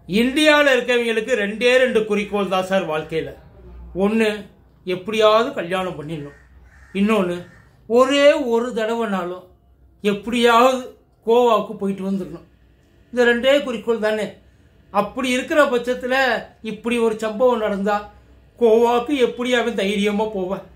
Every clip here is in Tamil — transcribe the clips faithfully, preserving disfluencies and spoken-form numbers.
இந்தியாவில் இருக்கவங்களுக்கு ரெண்டே ரெண்டு குறிக்கோள் தான் சார் வாழ்க்கையில். ஒன்று, எப்படியாவது கல்யாணம் பண்ணிடணும். இன்னொன்று, ஒரே ஒரு தடவைனாலும் எப்படியாவது கோவாவுக்கு போயிட்டு வந்துடணும். இந்த ரெண்டே குறிக்கோள் தானே. அப்படி இருக்கிற பட்சத்தில் இப்படி ஒரு சம்பவம் நடந்தால் கோவாவுக்கு எப்படியாவது தைரியமாக போவேன்.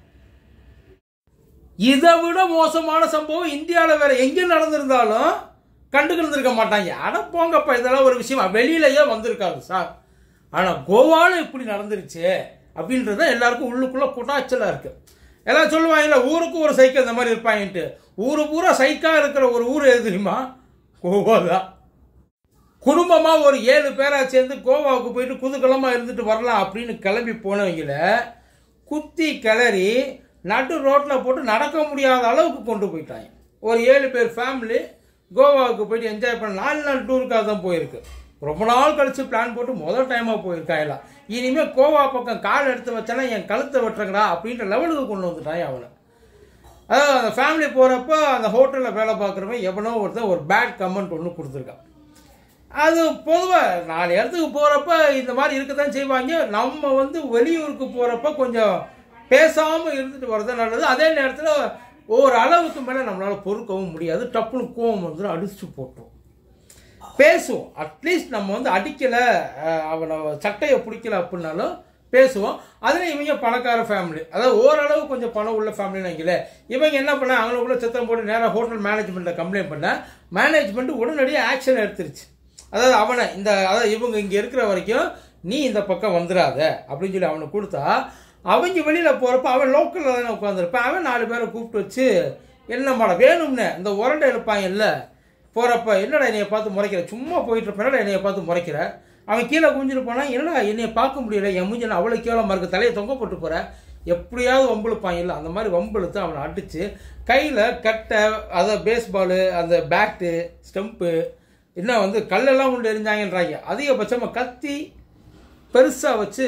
இதை விட மோசமான சம்பவம் இந்தியாவில் வேற எங்கே நடந்திருந்தாலும் கண்டுக்கிருந்திருக்க மாட்டாங்க. ஆனால் போங்கப்பா, இதெல்லாம் ஒரு விஷயம் வெளியிலேயே வந்திருக்காது சார். ஆனால் கோவாவில் இப்படி நடந்துருச்சு அப்படின்றத எல்லாருக்கும் உள்ளுக்குள்ளே குட்டாச்சலாக இருக்குது. எல்லாம் சொல்லுவாங்கல்ல, ஊருக்கு ஒரு சைக்கிள் இந்த மாதிரி இருப்பாங்கன்ட்டு. ஊரு பூரா சைக்காக இருக்கிற ஒரு ஊர் எது தெரியுமா? கோவா தான். குடும்பமாக ஒரு ஏழு பேராக சேர்ந்து கோவாவுக்கு போயிட்டு குதூகலமாக இருந்துட்டு வரலாம் அப்படின்னு கிளம்பி போனவங்கள குத்தி கிளறி நடு ரோட்டில் போட்டு நடக்க முடியாத அளவுக்கு கொண்டு போயிட்டாங்க. ஒரு ஏழு பேர் ஃபேமிலி கோவாவுக்கு போயிட்டு என்ஜாய் பண்ண நாலு நாள் டூருக்காக தான் போயிருக்கு. ரொம்ப நாள் கழித்து பிளான் போட்டு முதல் டைமாக போயிருக்காங்கலாம். இனிமேல் கோவா பக்கம் கால் எடுத்து வச்சானா என் கழுத்தை வெட்டுறங்கடா அப்படின்ற லெவலுக்கு கொண்டு வந்துட்டாங்க அவனை. அதாவது அந்த ஃபேமிலி போகிறப்ப அந்த ஹோட்டலில் வேலை பார்க்குறவன் எவனோ ஒருத்தன் ஒரு பேட் கமெண்ட் ஒன்று கொடுத்துருக்கான். அது பொதுவாக நாலு இடத்துக்கு போகிறப்ப இந்த மாதிரி இருக்க தான் செய்வாங்க. நம்ம வந்து வெளியூருக்கு போகிறப்ப கொஞ்சம் பேசாமல் இருந்துட்டு வர்றது நல்லது. அதே நேரத்தில் ஒரு அளவுக்கு மேலே நம்மளால் பொறுக்கவும் முடியாது. டப்புனு கோவம் வந்து அடிச்சு போட்டோம். பேசுவோம், அட்லீஸ்ட் நம்ம வந்து அடிக்கலை, அவனை சட்டையை பிடிக்கல அப்படின்னாலும் பேசுவோம். அதில் இவங்க பணக்கார ஃபேமிலி, அதாவது ஓரளவு கொஞ்சம் பணம் உள்ள ஃபேமிலின்னு வைக்கல. இவங்க என்ன பண்ண, அவங்களுக்குள்ள சத்தம் போட்டு நேராக ஹோட்டல் மேனேஜ்மெண்ட்டை கம்ப்ளைண்ட் பண்ண மேனேஜ்மெண்ட் உடனடியாக ஆக்ஷன் எடுத்துருச்சு. அதாவது அவனை இந்த அதாவது இவங்க இங்கே இருக்கிற வரைக்கும் நீ இந்த பக்கம் வந்துடாத அப்படின்னு சொல்லி அவனுக்கு கொடுத்தா, அவங்க வெளியில் போகிறப்ப அவன் லோக்கலில் தானே உட்காந்துருப்பான். அவன் நாலு பேரை கூப்பிட்டு வச்சு என்ன மாட வேணும்னு இந்த உரண்டை எடுப்பாங்க இல்லை போகிறப்ப, என்னடா என்னையை பார்த்து முறைக்கிற, சும்மா போயிட்டு இருப்பேன் என்னையை பார்த்து முறைக்கிற. அவன் கீழே குஞ்சிட்டு போனால், என்னடா என்னையை பார்க்க முடியல, என் மூஞ்சி நான் அவ்வளோ கேவலமாக இருக்குது, தலையை தொங்க போட்டு போகிறேன், எப்படியாவது வம்புழுப்பாங்க இல்லை. அந்த மாதிரி வம்புழுத்து அவனை அடித்து கையில் கட்டை, அதை பேஸ்பாலு, அந்த பேட்டு, ஸ்டெம்ப்பு, இன்னும் வந்து கல்லெல்லாம் கொண்டு எரிஞ்சாங்கன்றாங்க. அதிகபட்சமாக கத்தி பெருசாக வச்சு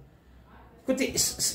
குத்தி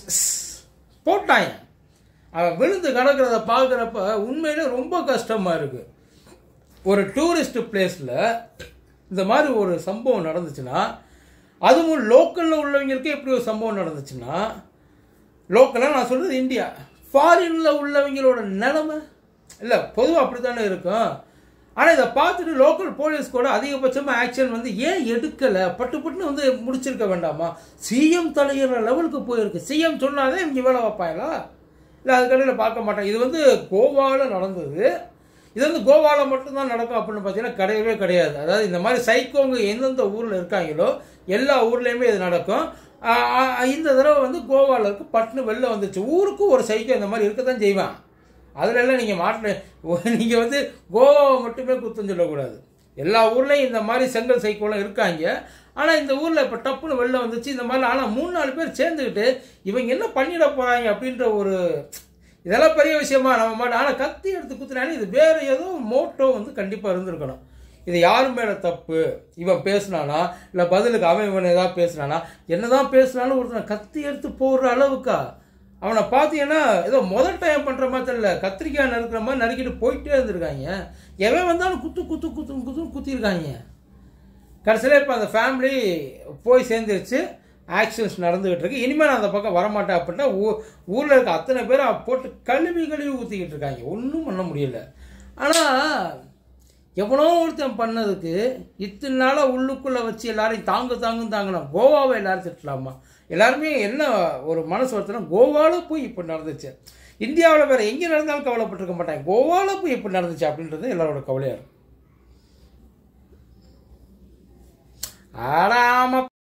போட்டாங்க. அவன் விழுந்து கிடக்கிறத பார்க்குறப்ப உண்மையிலே ரொம்ப கஷ்டமாக இருக்குது. ஒரு டூரிஸ்ட் பிளேஸில் இந்த மாதிரி ஒரு சம்பவம் நடந்துச்சுன்னா, அதுவும் லோக்கலில் உள்ளவங்களுக்கு எப்படி ஒரு சம்பவம் நடந்துச்சுன்னா, லோக்கலாக நான் சொல்கிறது இந்தியா, ஃபாரினில் உள்ளவங்களோட நிலைமை இல்லை பொதுவாக அப்படி தானே இருக்கும். ஆனால் இதை பார்த்துட்டு லோக்கல் போலீஸ் கூட அதிகபட்சமாக ஆக்ஷன் வந்து ஏன் எடுக்கலை, பட்டு பட்டுன்னு வந்து முடிச்சிருக்க வேண்டாமா? சிஎம் தலையிற லெவலுக்கு போயிருக்கு. சிஎம் சொன்னாலே இங்கே வேலை வைப்பாங்களா? இல்லை அதுக்கடையில் பார்க்க மாட்டாங்க. இது வந்து கோவாவில் நடந்தது. இது வந்து கோவாவில் மட்டும்தான் நடக்கும் அப்படின்னு பார்த்தீங்கன்னா கிடையவே கிடையாது. அதாவது இந்த மாதிரி சைக்கோங்க எந்தெந்த ஊரில் இருக்காங்களோ எல்லா ஊர்லேயுமே இது நடக்கும். இந்த தடவை வந்து கோவாவில் இருக்கு பட்டுன்னு வெளில வந்துச்சு. ஊருக்கும் ஒரு சைக்கோ இந்த மாதிரி இருக்க தான் செய்வான். அதில் எல்லாம் நீங்கள் மாட்டின நீங்கள் வந்து கோவாவை மட்டுமே குத்தம் சொல்லக்கூடாது. எல்லா ஊர்லேயும் இந்த மாதிரி செங்கல் சைக்கோலாம் இருக்காங்க. ஆனால் இந்த ஊரில் இப்போ டப்புன்னு வெளில வந்துச்சு இந்த மாதிரி. ஆனால் மூணு நாலு பேர் சேர்ந்துக்கிட்டு இவங்க என்ன பண்ணிட போகிறாங்க அப்படின்ற ஒரு இதெல்லாம் பெரிய விஷயமா நம்ம மாட்டோம். ஆனால் கத்தி எடுத்து குத்துனாலும் இது வேறு ஏதோ மோட்டோ வந்து கண்டிப்பாக இருந்திருக்கணும். இது யார் மேலே தப்பு, இவன் பேசினானா இல்லை பதிலுக்கு அவன் இவன் ஏதாவது பேசினானா, என்னதான் பேசினாலும் ஒருத்தனை கத்தி எடுத்து போடுற அளவுக்கா? அவனை பார்த்தீங்கன்னா ஏதோ முதல் டைம் பண்ணுற மாதிரி தெரியல, கத்திரிக்காய் நறுக்கிற மாதிரி நறுக்கிட்டு போயிட்டே இருந்திருக்காங்க. எவன் வந்தாலும் குத்து குத்து குத்து குத்துன்னு குத்திருக்காங்க. கடைசியில் இப்போ அந்த ஃபேமிலி போய் சேர்ந்துருச்சு, ஆக்ஷன்ஸ் நடந்துகிட்டு இருக்கு. இனிமேல் நான் அந்த பக்கம் வரமாட்டேன் அப்படின்னா ஊ ஊரில் இருக்க அத்தனை பேரை போட்டு கழுவி கழுவி ஊற்றிக்கிட்டு இருக்காங்க. ஒன்றும் பண்ண முடியல. ஆனால் எவனோ ஒருத்தன் பண்ணதுக்கு இத்தனை நாளாக உள்ளுக்குள்ளே வச்சு எல்லாரையும் தாங்கு தாங்கும் தாங்கணும். கோவாவை எல்லாரும் திட்டலாமா? எல்லாருமே என்ன ஒரு மனசு வருத்தனா, கோவாவில் போய் இப்போ நடந்துச்சு. இந்தியாவில் வேறு எங்கே நடந்தாலும் கவலைப்பட்டிருக்க மாட்டாங்க. கோவாவில் போய் இப்போ நடந்துச்சு அப்படின்றது எல்லாரோட கவலையாக இருக்கும். ஆடாம